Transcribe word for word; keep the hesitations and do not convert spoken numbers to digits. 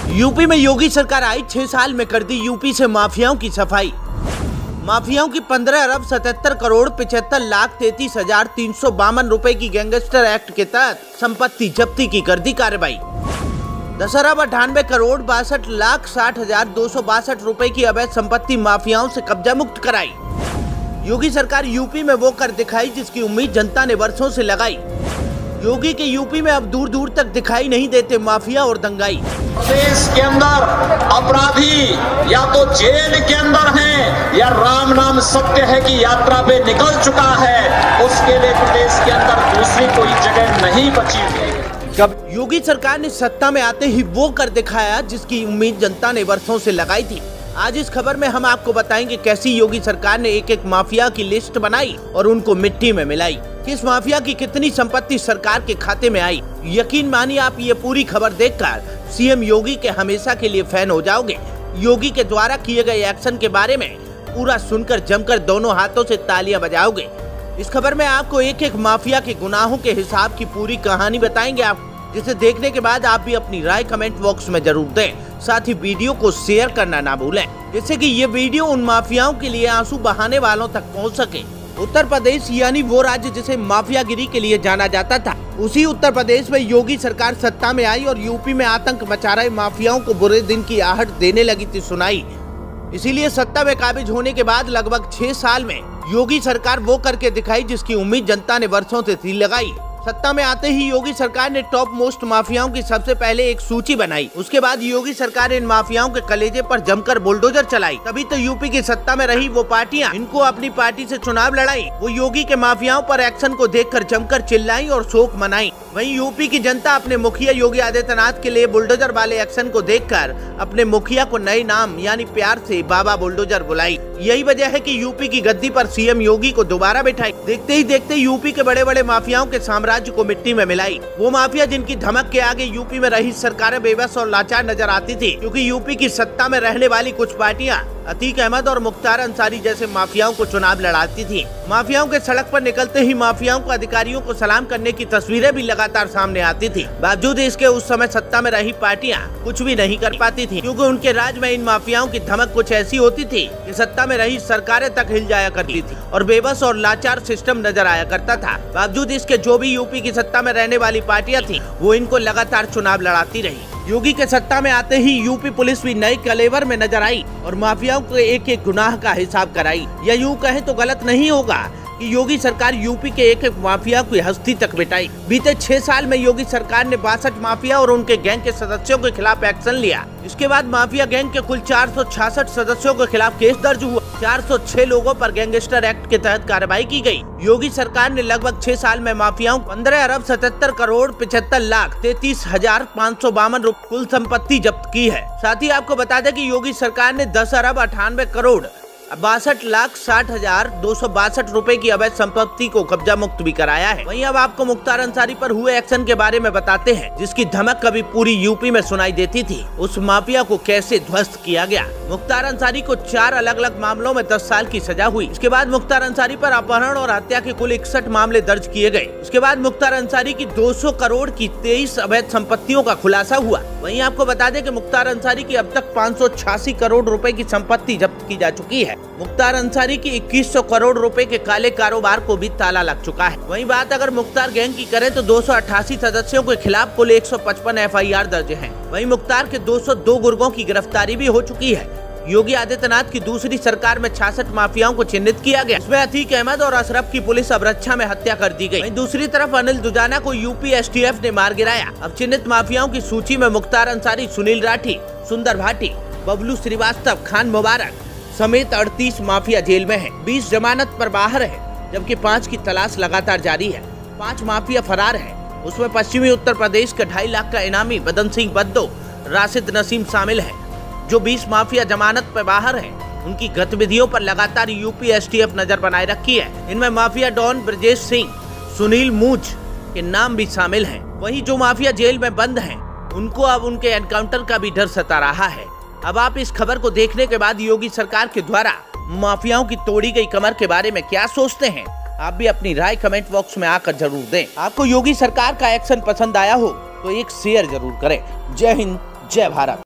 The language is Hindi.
यूपी में योगी सरकार आई, छह साल में कर दी यूपी से माफियाओं की सफाई। माफियाओं की पंद्रह अरब सतहत्तर करोड़ पिछहत्तर लाख तैतीस हजार तीन सौ बावन रूपए की गैंगस्टर एक्ट के तहत संपत्ति जब्ती की कर दी कार्रवाई। दस अरब अठानवे करोड़ बासठ लाख साठ हजार दो सौ बासठ रूपए की अवैध संपत्ति माफियाओं से कब्जा मुक्त कराई। योगी सरकार यूपी में वो कर दिखाई जिसकी उम्मीद जनता ने वर्षों से लगाई। योगी के यूपी में अब दूर दूर तक दिखाई नहीं देते माफिया और दंगाई। देश के अंदर अपराधी या तो जेल के अंदर हैं या राम नाम सत्य है कि यात्रा पे निकल चुका है, उसके लिए प्रदेश के अंदर दूसरी कोई जगह नहीं बची हुई। कब योगी सरकार ने सत्ता में आते ही वो कर दिखाया जिसकी उम्मीद जनता ने वर्षों से लगाई थी। आज इस खबर में हम आपको बताएंगे कैसी योगी सरकार ने एक एक माफिया की लिस्ट बनाई और उनको मिट्टी में मिलाई। किस माफिया की कितनी संपत्ति सरकार के खाते में आई। यकीन मानिए आप ये पूरी खबर देखकर सीएम योगी के हमेशा के लिए फैन हो जाओगे। योगी के द्वारा किए गए एक्शन के बारे में पूरा सुनकर जमकर दोनों हाथों से तालियां बजाओगे। इस खबर में आपको एक एक माफिया के गुनाहों के हिसाब की पूरी कहानी बताएंगे आप, जिसे देखने के बाद आप भी अपनी राय कमेंट बॉक्स में जरूर दें। साथ ही वीडियो को शेयर करना ना भूलें, जिससे कि ये वीडियो उन माफियाओं के लिए आंसू बहाने वालों तक पहुंच सके। उत्तर प्रदेश यानी वो राज्य जिसे माफियागिरी के लिए जाना जाता था, उसी उत्तर प्रदेश में योगी सरकार सत्ता में आई और यूपी में आतंक मचा रहे माफियाओं को बुरे दिन की आहट देने लगी थी सुनाई। इसीलिए सत्ता में काबिज होने के बाद लगभग छह साल में योगी सरकार वो करके दिखाई जिसकी उम्मीद जनता ने वर्षों से थी लगाई। सत्ता में आते ही योगी सरकार ने टॉप मोस्ट माफियाओं की सबसे पहले एक सूची बनाई। उसके बाद योगी सरकार ने इन माफियाओं के कलेजे पर जमकर बुलडोजर चलाई। तभी तो यूपी की सत्ता में रही वो पार्टियां इनको अपनी पार्टी से चुनाव लड़ाई। वो योगी के माफियाओं पर एक्शन को देखकर जमकर चिल्लाई और शोक मनाई। वहीं यूपी की जनता अपने मुखिया योगी आदित्यनाथ के लिए बुलडोजर वाले एक्शन को देखकर अपने मुखिया को नए नाम यानी प्यार से बाबा बुलडोजर बुलाई। यही वजह है कि यूपी की गद्दी पर सीएम योगी को दोबारा बैठाई। देखते ही देखते यूपी के बड़े बड़े माफियाओं के साम्राज्य को मिट्टी में मिलाई। वो माफिया जिनकी धमक के आगे यूपी में रही सरकारें बेबस और लाचार नजर आती थी, क्योंकि यूपी की सत्ता में रहने वाली कुछ पार्टियां अतीक अहमद और मुख्तार अंसारी जैसे माफियाओं को चुनाव लड़ाती थी। माफियाओं के सड़क पर निकलते ही माफियाओं को अधिकारियों को सलाम करने की तस्वीरें भी लगातार सामने आती थी। बावजूद इसके उस समय सत्ता में रही पार्टियां कुछ भी नहीं कर पाती थी, क्योंकि उनके राज में इन माफियाओं की धमक कुछ ऐसी होती थी कि सत्ता में रही सरकारें तक हिल जाया करती थी और बेबस और लाचार सिस्टम नजर आया करता था। बावजूद इसके जो भी यूपी की सत्ता में रहने वाली पार्टियां थी वो इनको लगातार चुनाव लड़ाती रही। योगी के सत्ता में आते ही यूपी पुलिस भी नए कलेवर में नजर आई और माफियाओं के एक एक गुनाह का हिसाब कराई। या यूं कहें तो गलत नहीं होगा कि योगी सरकार यूपी के एक एक माफिया की हस्ती तक मिटाई। बीते छह साल में योगी सरकार ने बासठ माफिया और उनके गैंग के सदस्यों के खिलाफ एक्शन लिया। इसके बाद माफिया गैंग के कुल चार सौ छियासठ सदस्यों के खिलाफ केस दर्ज हुआ। चार सौ छह लोगों पर गैंगस्टर एक्ट के तहत कार्रवाई की गई। योगी सरकार ने लगभग छह साल में माफियाओं पंद्रह अरब सतहत्तर करोड़ पिछहत्तर लाख तैतीस हजार पाँच सौ बावन रूपए कुल संपत्ति जब्त की है। साथ ही आपको बता दें कि योगी सरकार ने दस अरब अठानवे करोड़ बासठ लाख साठ हजार दो सौ बासठ रूपए की अवैध संपत्ति को कब्जा मुक्त भी कराया है। वहीं अब आपको मुख्तार अंसारी पर हुए एक्शन के बारे में बताते हैं, जिसकी धमक कभी पूरी यूपी में सुनाई देती थी। उस माफिया को कैसे ध्वस्त किया गया। मुख्तार अंसारी को चार अलग अलग मामलों में दस साल की सजा हुई। इसके बाद मुख्तार अंसारी पर अपहरण और हत्या के कुल इकसठ मामले दर्ज किए गए। इसके बाद मुख्तार अंसारी की दो सौ करोड़ की तेईस अवैध संपत्तियों का खुलासा हुआ। वहीं आपको बता दें कि मुख्तार अंसारी की अब तक पाँच सौ छियासी करोड़ रुपए की संपत्ति जब्त की जा चुकी है। मुख्तार अंसारी की इक्कीस सौ करोड़ रुपए के काले कारोबार को भी ताला लग चुका है। वहीं बात अगर मुख्तार गैंग की करें तो दो सौ अट्ठासी सदस्यों के खिलाफ कुल एक सौ पचपन एफ आई आर दर्ज हैं। वहीं मुख्तार के दो सौ दो गुर्गों की गिरफ्तारी भी हो चुकी है। योगी आदित्यनाथ की दूसरी सरकार में छियासठ माफियाओं को चिन्हित किया गया। इसमें अतीक अहमद और अशरफ की पुलिस अबरच्छा में हत्या कर दी गई। वहीं दूसरी तरफ अनिल दुजाना को यूपी एस टी एफ ने मार गिराया। अब चिन्हित माफियाओं की सूची में मुख्तार अंसारी, सुनील राठी, सुंदर भाटी, बबलू श्रीवास्तव, खान मुबारक समेत अड़तीस माफिया जेल में हैं। बीस जमानत पर बाहर है, जबकि पाँच की तलाश लगातार जारी है। पाँच माफिया फरार है। उसमें पश्चिमी उत्तर प्रदेश के ढाई लाख का इनामी बदन सिंह बद्दो, राशिद नसीम शामिल है। जो बीस माफिया जमानत पर बाहर हैं, उनकी गतिविधियों पर लगातार यूपी एस टी एफ नजर बनाए रखी है। इनमें माफिया डॉन ब्रजेश सिंह, सुनील मूझ के नाम भी शामिल हैं। वहीं जो माफिया जेल में बंद हैं, उनको अब उनके एनकाउंटर का भी डर सता रहा है। अब आप इस खबर को देखने के बाद योगी सरकार के द्वारा माफियाओं की तोड़ी गई कमर के बारे में क्या सोचते हैं, आप भी अपनी राय कमेंट बॉक्स में आकर जरूर दें। आपको योगी सरकार का एक्शन पसंद आया हो तो एक शेयर जरूर करें। जय हिंद, जय भारत।